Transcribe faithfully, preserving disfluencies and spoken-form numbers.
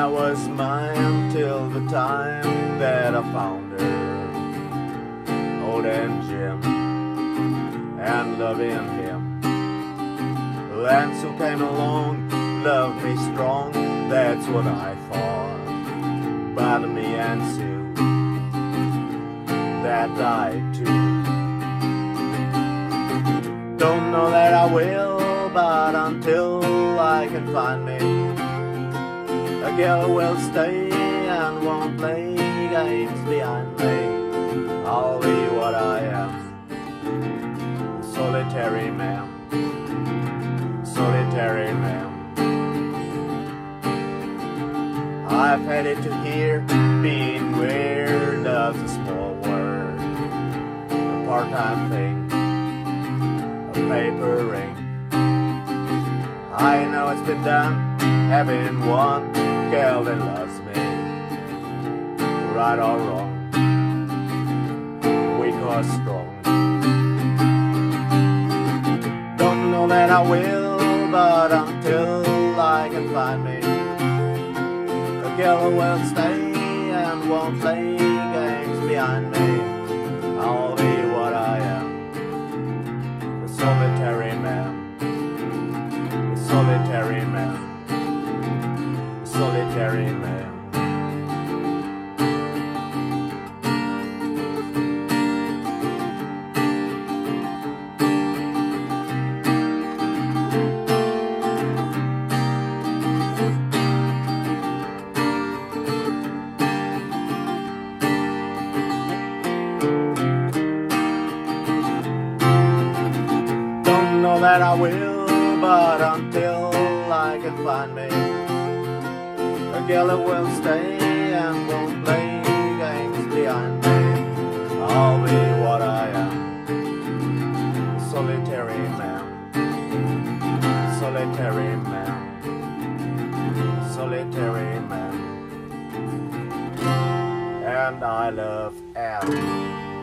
I was mine till the time that I found her. Old and Jim, and loving him. Lance who came along, loved me strong, that's what I thought. But me and Sue, that died too. Don't know that I will, but until I can find me a girl who will stay and won't play games behind me, I'll be what I am, a solitary man, solitary man. I've had it to hear, being where love's a small word, a part-time thing, a paper ring. I know it's been done, having one girl that loves me, right or wrong, weak or strong. Don't know that I will, but until I can find me a girl who will stay and won't play games behind me, I'll be what I am, a solitary man, a solitary man, a solitary man. Know that I will, but until I can find me a girl that will stay and won't play games behind me, I'll be what I am, a solitary man, solitary man, solitary man. And I love Anne.